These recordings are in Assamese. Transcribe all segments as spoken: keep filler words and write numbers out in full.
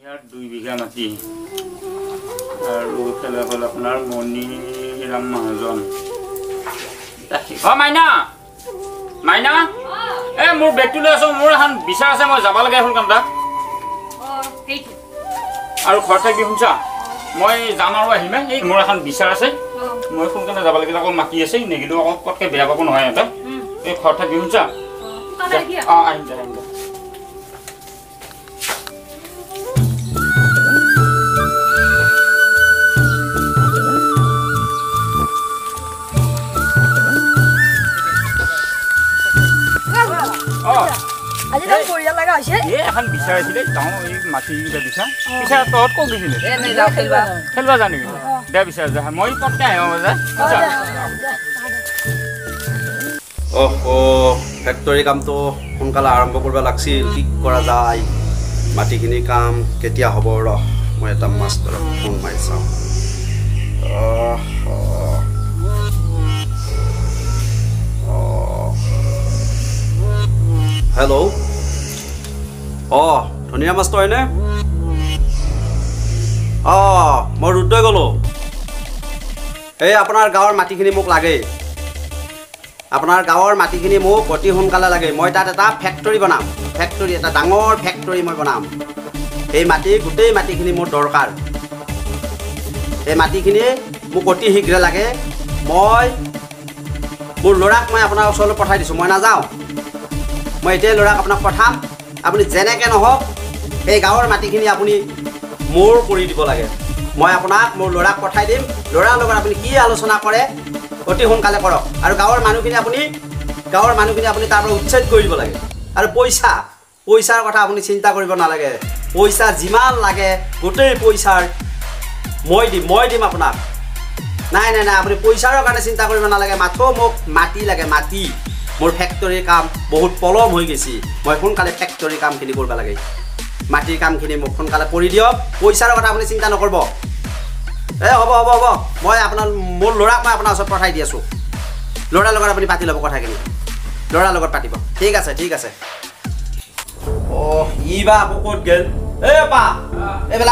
ইয়াত দুই বিঘা মাটি আৰু খেলা হ'ল আপোনাৰ মণিৰাম মহাজন। অ মাইনা মাইনা এ মোৰ বেগটো লৈ আছো, মোৰ এখন বিচাৰ আছে, মই যাব লাগে এখন কামটা। আৰু ঘৰত থাকি শুনছা মই যাম আৰু আহিম। এই মোৰ এখন বিচাৰ আছে, মই সোনকালে যাব লাগিলে, অকল মাতি আছে নেগিলেও অকল পটকৈ বেয়া পাব নহয় সিহঁতে। এই ঘৰত থাকি শুনছা অ আহিম দে আহিম দে। এখন বিচাৰ আছিলে যাওঁ, এই মাটি বিচাৰ বিচাৰ তহঁত ক'ত গৈছিলে খেলবা যা নেকি? দে বিচাৰ যা, মই পটকৈ আহিম যা। অহ ফেক্টৰী কামটো সোনকালে আৰম্ভ কৰিব লাগিছিল, কি কৰা যায়? মাটিখিনি কাম কেতিয়া হ'ব? ৰ মই এটা মাষ্টৰক ফোন মাৰি চাওঁ। হেল্ল' অঁ ধুনীয়া মাষ্টৰ হয়নে? অঁ মই ৰুদ্ৰই গ'লোঁ। এই আপোনাৰ গাঁৱৰ মাটিখিনি মোক লাগে, আপোনাৰ গাঁৱৰ মাটিখিনি মোক অতি সোনকালে লাগে। মই তাত এটা ফেক্টৰী বনাম, ফেক্টৰী এটা ডাঙৰ ফেক্টৰী মই বনাম। এই মাটি গোটেই মাটিখিনি মোৰ দৰকাৰ, এই মাটিখিনি মোক অতি শীঘ্ৰে লাগে। মই মোৰ ল'ৰাক মই আপোনাৰ ওচৰলৈ পঠাই দিছোঁ, মই নাযাওঁ। মই এতিয়াই ল'ৰাক আপোনাক পঠাম, আপুনি যেনেকৈ নহওক এই গাঁৱৰ মাটিখিনি আপুনি মোৰ কৰি দিব লাগে। মই আপোনাক মোৰ ল'ৰাক পঠাই দিম, ল'ৰাৰ লগত আপুনি কি আলোচনা কৰে অতি সোনকালে কৰক। আৰু গাঁৱৰ মানুহখিনি আপুনি গাঁৱৰ মানুহখিনি আপুনি তাৰ পৰা উচ্ছেদ কৰি দিব লাগে। আৰু পইচা পইচাৰ কথা আপুনি চিন্তা কৰিব নালাগে, পইচা যিমান লাগে গোটেই পইচাৰ মই দিম মই দিম আপোনাক। নাই নাই নাই আপুনি পইচাৰ কাৰণে চিন্তা কৰিব নালাগে, মাথো মোক মাটি লাগে, মাটি। মোৰ ফেক্টৰীৰ কাম বহুত পলম হৈ গৈছে, মই সোনকালে ফেক্টৰীৰ কামখিনি কৰিব লাগে। মাটিৰ কামখিনি মোক সোনকালে কৰি দিয়ক, পইচাৰ কথা আপুনি চিন্তা নকৰিব। এই হ'ব হ'ব হ'ব মই আপোনাৰ মোৰ ল'ৰাক মই আপোনাৰ ওচৰত পঠাই দি আছোঁ। ল'ৰাৰ লগত আপুনি পাতি ল'ব কথাখিনি, ল'ৰাৰ লগত পাতিব। ঠিক আছে ঠিক আছে। অ' ই বা আকৌ ক'ত গ'ল? এই পা এইবেলা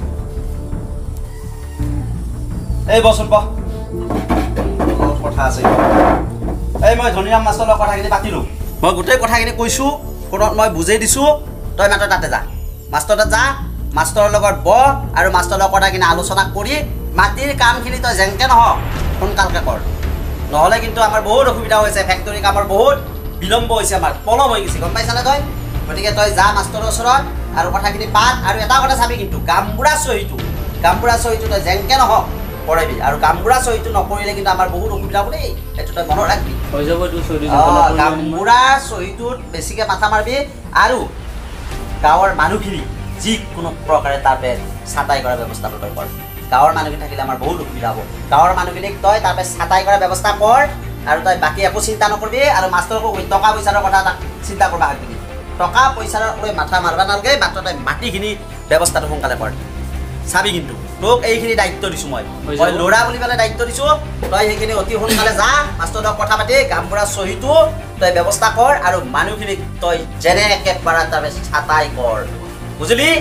এই বচোন ব কথা আছে। এই মই ধনীৰাম মাষ্টৰৰ লগত কথাখিনি পাতিলোঁ, মই গোটেই কথাখিনি কৈছোঁ, ফোনত মই বুজাই দিছোঁ। তই মাত্ৰ তাতে যা, মাষ্টৰ তাত যা, মাষ্টৰৰ লগত ব আৰু মাষ্টৰৰ লগত কথাখিনি আলোচনা কৰি মাটিৰ কামখিনি তই যেনেকৈ নহওক সোনকালকৈ কৰ, নহ'লে কিন্তু আমাৰ বহুত অসুবিধা হৈছে। ফেক্টৰী কামৰ বহুত বিলম্ব হৈছে, আমাৰ পলম হৈ গৈছে, গম পাইছানে তই? গতিকে তই যা মাষ্টৰৰ ওচৰত আৰু কথাখিনি পাত। আৰু এটা কথা চাবি কিন্তু গামবুঢ়া চহীটো গামবুঢ়া চহীটো তই যেনেকৈ নহওক কৰিবি। আৰু গামবুঢ়া চহীটো নকৰিলে কিন্তু আমাৰ বহুত অসুবিধা হ'ব দেই, সেইটো তই মনত ৰাখবি। গামবুঢ়া চহীটোত বেছিকৈ মাথা মাৰিবি। আৰু গাঁৱৰ মানুহখিনি যিকোনো প্ৰকাৰে তাৰপে ছাটাই কৰাৰ ব্যৱস্থা তই কৰ। গাঁৱৰ মানুহখিনি থাকিলে আমাৰ বহুত অসুবিধা হ'ব। গাঁৱৰ মানুহখিনিক তই তাৰপে ছাটাই কৰাৰ ব্যৱস্থা কৰ, আৰু তই বাকী একো চিন্তা নকৰিবি। আৰু মাষ্টৰকো টকা পইচাৰ কথা এটা চিন্তা কৰিব হাগবি, টকা পইচাৰ লৈ মাথা মাৰিব নালাগে, মাত্ৰ তই মাটিখিনি ব্যৱস্থাটো সোনকালে কৰ। চাবি কিন্তু তোক এইখিনি দায়িত্ব দিছোঁ, মই মই ল'ৰা বুলি পেলাই দায়িত্ব দিছোঁ। তই সেইখিনি অতি সোনকালে যা, মাষ্টৰৰ লগত কথা পাতি গামবুঢ়া চহীটো তই ব্যৱস্থা কৰ, আৰু মানুহখিনিক তই যেনেকৈ পাৰা তাৰপে ছাটাই কৰ, বুজিলি?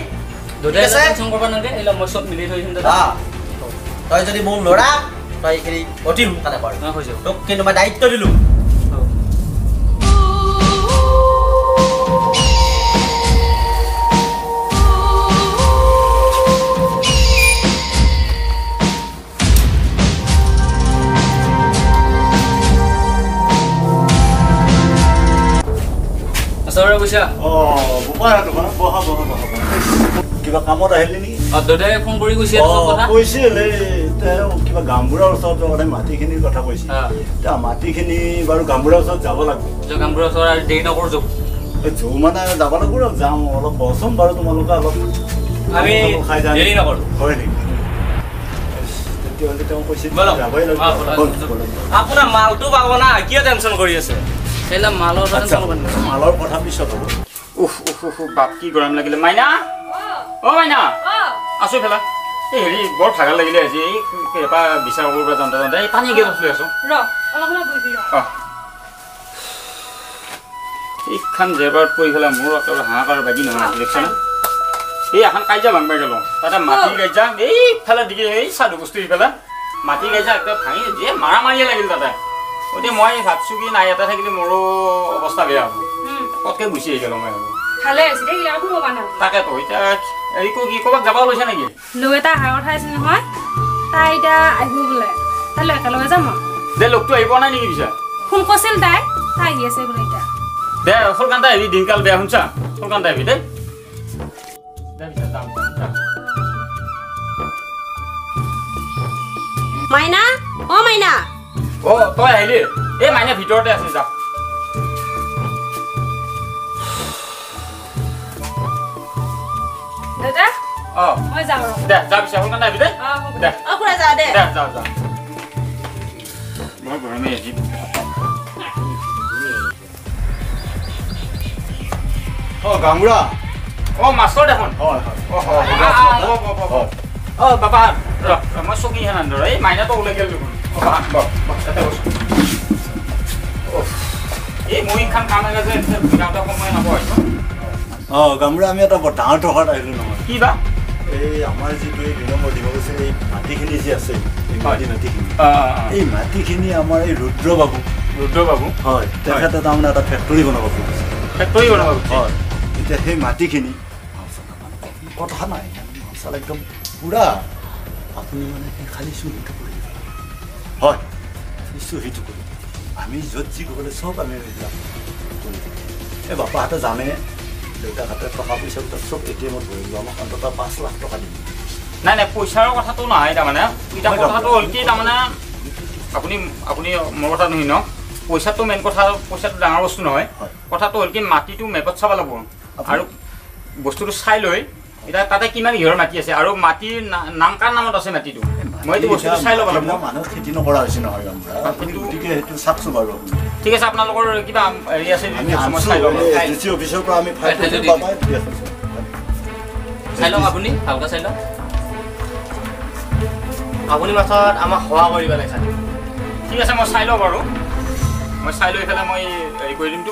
তই যদি মোৰ ল'ৰা তই এইখিনি অতি সোনকালে কৰ, তোক কিন্তু মই দায়িত্ব দিলোঁ। কিবা কামত আহিলি নেকি? ফোন কৰি কৈছিল কিবা গামবুঢ়াৰ ওচৰত মানে মাটিখিনিৰ কথা কৈছিল। এতিয়া মাটিখিনি বাৰু গামবুঢ়াৰ ওচৰত যাব লাগিব। গামবুঢ়াৰ ওচৰত আৰু দেৰি নকৰোঁ, যৌ যৌ মানে যাব লাগিব আৰু যাওঁ অলপ বচোন বাৰু, তোমালোকে অলপ আমি দেৰি নকৰোঁ। হয় নেকি? তেতিয়াহ'লে তেওঁ কৈছিল যাবই লাগিব। আপোনাৰ মালটো পাব না, কিয় টেনশ্যন কৰি আছে? মালৰ মালৰ কথা পিছত হ'ব। উফ উফ উফ বাপ কি গৰম লাগিলে। মাইনা অ' মাইনা আছো ফেলা। এই হেৰি বৰ ভাগৰ লাগিলে আজি, এই কেইবা বিচাৰ কৰিব পৰা যাওঁতে যাওঁতে এই পানী গেছ লৈ আছোঁ। অঁ এইখান জেবাৰত পৰি পেলাই মোৰ একেবাৰে হাহাকাৰ বাকী নহয়, দেখিছানে? এই এখন কাজিয়া ভাঙবা গেল তাতে মাটি কাজিয়া এইফালে দিকে এই সাধু বস্তু এইফালে মাটি কাজিয়া একদম ভাঙি যে মাৰা মাৰিয়ে লাগিল তাতে গতিকে মই ভাবছোঁ কি নাই এটা থাকিলে মোৰো অৱস্থা বেয়া হ'ব পটকৈ গুচি আহি গ'লো মই আৰু ভালে আছে দেই আৰু কোনো বানা তাকেতো এতিয়া এই কি ক'ৰবাত যাব লৈছে নেকি লগ এটা অহাৰ কথা আছে নহয় তাই এতিয়া আহিব বোলে তালৈ একেলগে যাম দে লগটো আহিব নাই নেকি পিছে ফোন কৰিছিল তাই তাই আহি আছে বোলে এতিয়া দে সোনকালে আহিবি দিনকাল বেয়া শুনছা সোনকালে আহিবি দেই মাইনা অ মাইনা অ তই আহিলি এই মাইনা ভিতৰতে আছে যা দাদা অ মই যাওঁ ৰ দে যা পিছে সোনকালে আহিবি দেই অ হ'ব দে অ খুৰা যাওঁ দে দে যা যা মই গৰমে আহিম অ গামুৰা অ মাষ্টৰ দেখোন হয় হয় অ বাবা ৰ মই চকী হেন আন্দৰ এই মাইনাটো ওলাই গেল দেখোন এই মই খান কাম লাগে যে গাঁৱতে সময় নপৰে অ গামুৰা আমি এটা বৰ ডাঙৰ টকাত আহিলোঁ নহয় কি বা এই আমাৰ যিটো এই দুই নম্বৰ দিব গৈছে এই মাটিখিনি যে আছে এই মাটি মাটিখিনি এই মাটিখিনি আমাৰ এই ৰুদ্ৰ বাবু ৰুদ্ৰ বাবু হয় তেখেতে তাৰমানে এটা ফেক্টৰী বনাব খুজিছে ফেক্টৰী বনাব হয় এতিয়া সেই মাটিখিনি কথা নাই চাল একদম পুৰা আপুনি মানে সেই খালী চহীটো কৰি দিব হয় সেই চহীটো কৰি আমি য'ত যি ক'বলৈ চব আমি এইবিলাক কৰি দিম এই বাপাহঁতে জানে দেউতাহঁতে টকা পইচা চব এ টি এমত ভৰি দিব আমাক অন্তত পাঁচ লাখ টকা দিম নাই নাই পইচাৰ কথাটো নহয় তাৰমানে এতিয়া কথাটো হ'ল কি তাৰমানে আপুনি আপুনি মোৰ কথা নহয় ন পইচাটো মেইন কথা পইচাটো ডাঙৰ বস্তু নহয় কথাটো হ'ল কি মাটিটো মেপত চাব লাগিব আৰু বস্তুটো চাই লৈ এতিয়া তাতে কিমান ঘৰৰ মাটি আছে আৰু মাটিৰ নাম কাৰ নামত আছে মাটিটো মই এইটো বস্তুটো চাই ল'ব লাগিব মানুহ খেতি নকৰা হৈছে নহয় গতিকে সেইটো চাওকচোন বাৰু ঠিক আছে আপোনালোকৰ কিবা হেৰি আছে আমি চাই ল'ব ডি চি অফিচৰ পৰা আমি ফাইল চাই লওক আপুনি ভালকৈ চাই লওক আপুনি মাছত আমাক সহায় কৰিব লাগে চাই ঠিক আছে মই চাই লওঁ বাৰু মই চাই লৈ পেলাই মই হেৰি কৰি দিমতো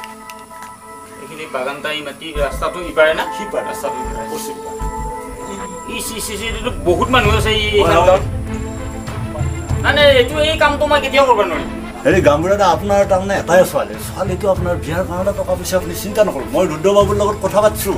এইখিনি বাগানটা এই মাটি ৰাস্তাটো ইপাৰে না সিপাৰে ৰাস্তাটো ইপাৰে পশ্চিম ই চি চি চিটো বহুত মানুহ আছে এই ক্ষেত্ৰত নাই নাই এইটো এই কামটো মই কেতিয়াও কৰিব নোৱাৰিম হেৰি গামবুঢ়া আপোনাৰ তাৰমানে এটাই ছোৱালী ছোৱালীটো আপোনাৰ বিয়াৰ কাৰণে টকা পইচা আপুনি চিন্তা নকৰোঁ মই ৰুদ্ৰবাবুৰ লগত কথা পাতিছোঁ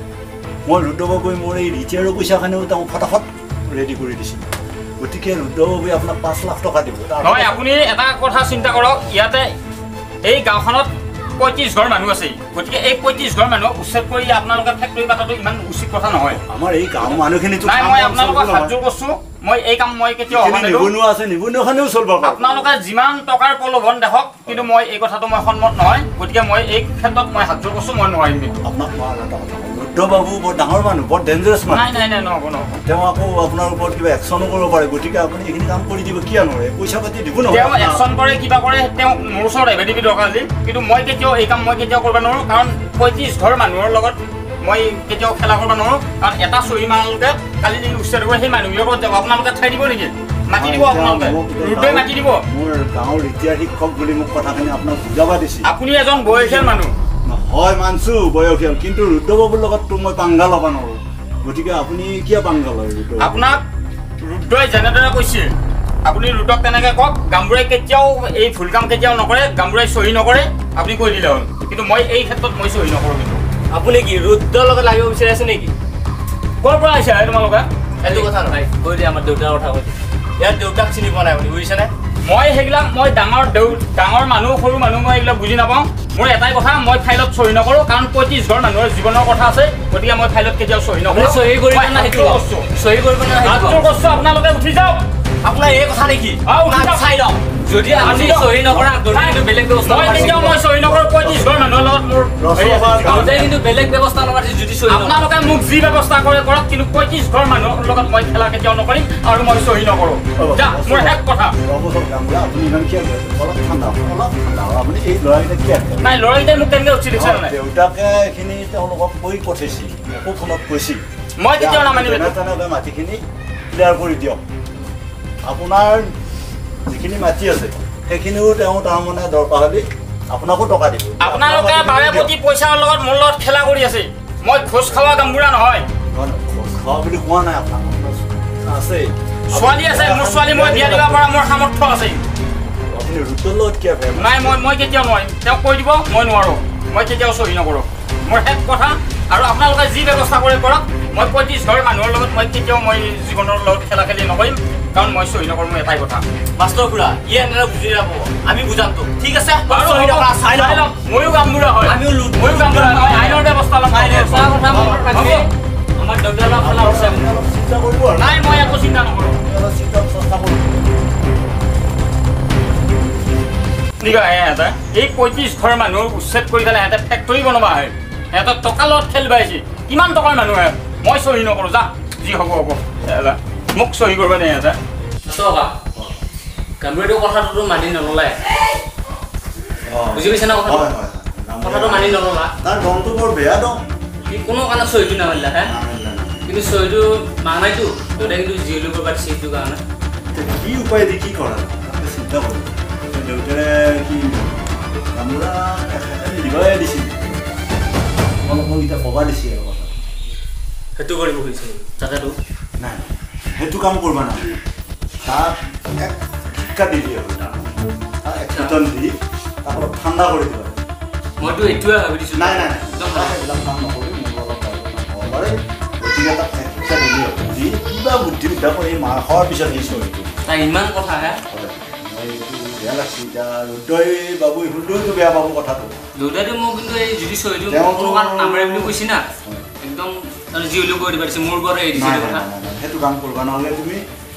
মই ৰুদ্ৰবাবুৱে মোৰ এই ৰিটায়াৰৰ পইচাখিনিও তেওঁ ফটাফট ৰেডি কৰি দিছিলোঁ গতিকে ৰুদ্ৰবাবুৱে আপোনাক পাঁচ লাখ টকা দিব নহয় আপুনি এটা কথা চিন্তা কৰক ইয়াতে এই গাঁওখনত পঁয়ত্ৰিছ ঘৰ মানুহ আছে গতিকে এই পঁয়ত্ৰিছ ঘৰ মানুহক উচ্ছেদ কৰি আপোনালোকে ফেক্টৰী পাতাটো ইমান উচিত কথা নহয় আমাৰ এই গাঁৱৰ মানুহখিনিতো নাই মই আপোনালোকক হাত জোৰ কৰিছোঁ মই এই কাম মই কেতিয়াও হ'ব নিদিওঁ নিবনুৱা আছে নিবনুৱাখিনিও চলিব আপোনালোকে যিমান টকাৰ প্ৰলোভন দেখক কিন্তু মই এই কথাটো মই সন্মত নহয় গতিকে মই এই ক্ষেত্ৰত মই হাত জোৰ কৰিছোঁ মই নোৱাৰিম আপোনাক মই আৰু এটা কথা ৰুদ্ৰবাবু বৰ ডাঙৰ মানুহ বৰ ডেঞ্জাৰাছ মানুহ নাই নাই নাই নহ'ব নহ'ব তেওঁ আকৌ আপোনাৰ ওপৰত কিবা একশ্যনো কৰিব পাৰে গতিকে আপুনি এইখিনি কাম কৰি দিব কিয় নোৱাৰে পইচা পাতি দিব নহয় তেওঁ একশ্যন কৰে কিবা কৰে তেওঁ মোৰ ওচৰত এভেটিভি দৰকাৰ আছিল কিন্তু মই কেতিয়াও এই কাম মই কেতিয়াও কৰিব নোৱাৰোঁ কাৰণ পঁয়ত্ৰিছ ঘৰ মানুহৰ লগত মই কেতিয়াও খেলা কৰিব নোৱাৰোঁ কাৰণ এটা চহী মানুহলোকে কালি যদি উচ্ছেদ কৰে সেই মানুহবিলাকৰ যাব আপোনালোকে ঠাই দিব নেকি মাতি দিব আপোনালোকে ৰুদ্ৰই মাতি দিব মোৰ গাঁৱৰ ৰিটায়াৰ শিক্ষক বুলি মোক কথাখিনি আপোনাক বুজাব দিছে আপুনি এজন বয়সীয়াল মানুহ হয় মানছোঁ বয়সীয়াল কিন্তু ৰুদ্ৰবাবুৰ লগততো মই পাংগা ল'ব নোৱাৰোঁ গতিকে আপুনি কিয় পাংগা লয় ৰুদ্ৰ আপোনাক ৰুদ্ৰই যেনেদৰে কৈছিল আপুনি ৰুদ্ৰক তেনেকৈ কওক গামবুঢ়াই কেতিয়াও এই ভুল কাম কেতিয়াও নকৰে গামবুঢ়াই চহী নকৰে আপুনি কৈ দিলে হ'ল কিন্তু মই এই ক্ষেত্ৰত মই চহী নকৰোঁ কিন্তু আপুনি কি ৰুদ্ৰৰ লগত লাগিব বিচাৰি আছে নেকি ক'ৰ পৰা আহিছে তোমালোকে এইটো কথা নহয় কৈ দিয়ে আমাৰ দেউতাৰ কথা কৈ দিয়ে ইয়াত দেউতাক চিনি পোৱা নাই আপুনি বুজিছেনে মই সেইবিলাক মই ডাঙৰ দেউ ডাঙৰ মানুহ সৰু মানুহ মই এইবিলাক বুজি নাপাওঁ মোৰ এটাই কথা মই ফাইলত চহী নকৰোঁ কাৰণ পঁয়ত্ৰিছ ঘৰ মানুহৰ জীৱনৰ কথা আছে গতিকে মই ফাইলত কেতিয়াও চহী নকৰোঁ চহী কৰিব না সেইটো কৈছোঁ চহী কৰিব না সেইটো কৈছোঁ আপোনালোকে উঠি যাওক আপোনাৰ এই কথা নেকি উঠি যাওক চাই লওক যদি আপুনি চহী নকৰা কিন্তু বেলেগ ব্যৱস্থা মই কেতিয়াও মই চহী নকৰোঁ পঁয়ত্ৰিছ ঘৰ মানুহৰ লগত মোৰ কিন্তু বেলেগ ব্যৱস্থা নকৰে যদি চহী আপোনালোকে মোক যি ব্যৱস্থা কৰে কৰক কিন্তু পঁয়ত্ৰিছ ঘৰ মানুহৰ লগত মই খেলা কেতিয়াও নকৰিম আৰু মই চহী নকৰোঁ যা মোৰ শেষ কথা আপুনি ইমান কিয় অলপ ঠাণ্ডা অলপ ঠাণ্ডা আপুনি এই ল'ৰাকেইটা কিয় নাই ল'ৰাকেইটাই মোক কেনেকৈ উঠি দিছে নাই দেউতাকে এইখিনি তেওঁলোকক কৈ পঠাইছিল একো ফোনত কৈছিল মই কেতিয়াও নামানিম তেনেকৈ মাটিখিনি ক্লিয়াৰ কৰি দিয়ক আপোনাৰ যিখিনি মাটি আছে সেইখিনিও তেওঁ তাৰমানে দৰকাৰ হ'লে আপোনাকো টকা দিব আপোনালোকে বাৰে প্ৰতি পইচাৰ লগত মোৰ লগত খেলা কৰি আছে মই খোজ খাৱা গামবুঢ়া নহয় খোৱা বুলি কোৱা নাই আপোনাক আছে ছোৱালী আছে মোৰ ছোৱালী মই বিয়া দিব পৰা মোৰ সামৰ্থ্য আছে আপুনি ৰুটৰ লগত কিয় বেয়া নাই মই মই কেতিয়াও নোৱাৰিম তেওঁক কৈ দিব মই নোৱাৰোঁ মই কেতিয়াও চহী নকৰোঁ মোৰ শেষ কথা আৰু আপোনালোকে যি ব্যৱস্থা কৰে কৰক মই পঁয়ত্ৰিছ ঘৰ মানুহৰ লগত মই কেতিয়াও মই জীৱনৰ লগত খেলা খেলি নকৰিম কাৰণ মই চহী নকৰোঁ মোৰ এটাই কথা মাষ্টৰ খুৰা ই এনেদৰে বুজি নাপাব আমি বুজাম তোক ঠিক আছে আৰু চহী নকৰা চাই লওক ময়ো গামবুঢ়া হয় আমিও লুট ময়ো গামবুঢ়া হয় আইনৰ ব্যৱস্থা ল'ম সঁচা কথা মনত ৰাখিবি আমাৰ দেউতাৰ পৰা ফালা আছে অলপ চিন্তা কৰিব আৰু নাই মই একো চিন্তা নকৰোঁ অলপ চিন্তা চেষ্টা কৰিব ঠিক আছে সিহঁতে এই পঁয়ত্ৰিছ ঘৰ মানুহ উচ্ছেদ কৰি পেলাই সিহঁতে ফেক্টৰী বনাব আহে সিহঁতৰ টকা লগত খেল বাইছে কিমান টকাৰ মানুহ আহে মই চহী নকৰোঁ যা যি হ'ব হ'ব মোক চহী কৰিব দে সিহঁতে চকা গাম্ভীৰটো কথাটোতো মানি নললে বুজি পাইছে না কথাটো হয় হয় কথাটো মানি নললা তাৰ দমটো বৰ বেয়া দম সি কোনো কাৰণে চহীটো নামাৰিলা হে কিন্তু চহীটো মাৰা নাইতো দেউতাই কিন্তু জিঅ'লো কৰিব পাৰিছে সেইটো কাৰণে কি উপায় দি কি কৰা চিন্তা কৰোঁ দেউতাৰে কি গামোৰা দিবাই দিছিল অলপ মোক এতিয়া কবা দিছে আৰু কথা সেইটো কৰিব খুজিছে তাতেতো নাই সেইটো কাম কৰবা না তাক এক শিক্ষা দি দিয়ে তাক এক বেতন দি তাক অলপ ঠাণ্ডা কৰি দিব মইতো এইটোৱে ভাবি দিছোঁ নাই নাই সেইবিলাক কাম নকৰি মোৰ অলপ হ'ব পাৰে গতিকে তাক এক শিক্ষা দিলে দি কিবা বুদ্ধিবিদ্যা কৰি মাৰ খোৱাৰ পিছত দিছোঁ এইটো তাই ইমান কথা হে মই এইটো বেয়া লাগছে এতিয়া ৰুদ্ৰই বাবু ৰুদ্ৰইটো বেয়া পাব কথাটো দেউতাইতো মোক কিন্তু এই যদি চহীটো তেওঁ কোনো কাৰণ নামাৰে বুলি কৈছে না একদম জিঅ'লো কৰি পাৰিছে মোৰ ঘৰত এৰি দিছে কথা সেইটো কাম কৰবা নহ'লে তুমি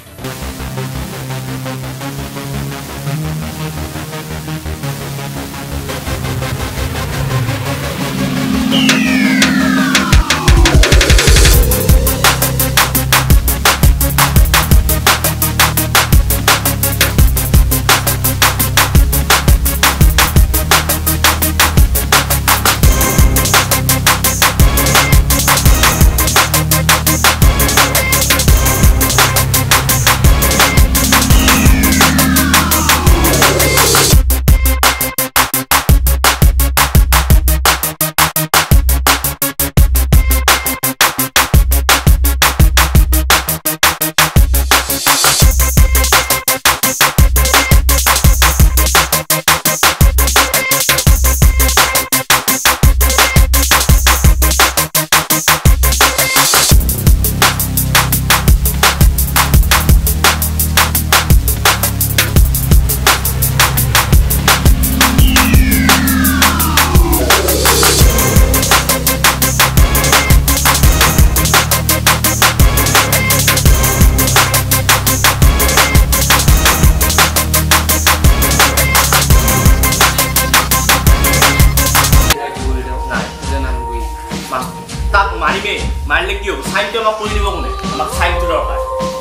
তাক মাৰিবে মাৰিলে কি হ'ব চাইনটো আমাক কৰি দিব কোনে আমাক চাইনটো দৰকাৰ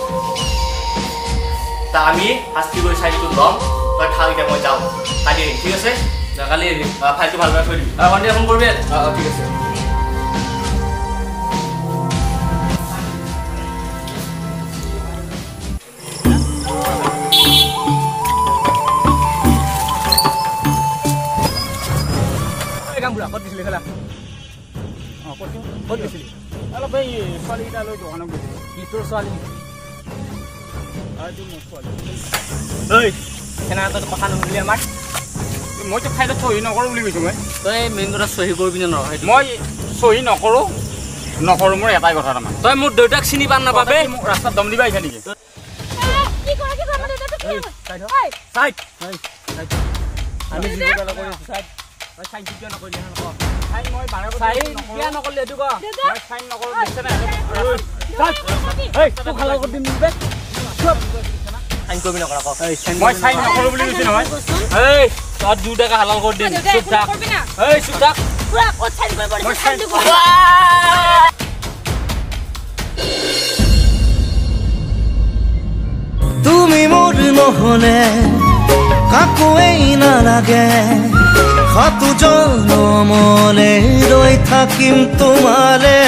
তা আমি শাস্তি কৰি চাইনটো ল'ম তই খাল এতিয়া মই যাওঁ কালি আহিম ঠিক আছে কালি আহিম ফাইলটো ভালদৰে থৈ দিম সন্ধিয়া ফোন কৰিবি ঠিক আছে গামবুঢ়া ক'ত দিছিলি খেলা অঁ ক'ত ক'ত দিছিলি অলপ এই ছোৱালীকেইটা লৈ দোকানত গৈছিলোঁ কি তোৰ ছোৱালী এইটো মোৰ ছোৱালী ঐ সেনেকৈ তই কথা নুশুনিলি আমাক মইতো খাইটো চহী নকৰোঁ বুলি কৈছোঁ মই তই মেইন কথা চহী কৰিবি নে নহয় মই চহী নকৰোঁ নকৰোঁ মোৰ এটাই কথা তাৰমানে তই মোৰ দেউতাক চিনি পান নাপাবে মোক ৰাস্তাত দম দিবা আহিছা নেকি আমি জীৱন কৰি আছোঁ চাই মই চাইন কিয় নকৰিলি নকওঁ চাইন মই বাৰে চাইন কিয় নকৰিলি এইটো ক মই চাইন নকৰোঁ দিছে না এই তোক হালাল কৰি দিম নিবে চাইন কৰিবি নকৰা ক মই চাইন নকৰোঁ বুলি কৈছোঁ নহয় এই তই দুটাকে হালাল কৰি দিম চুপ থাক এই চুপ থাক পুৰা ক'ত চাইন কৰিব মই চাইন তুমি মোৰ নহলে কাকোৱেই নালাগে সাতু জনমলে ৰৈ থাকিম তোমালে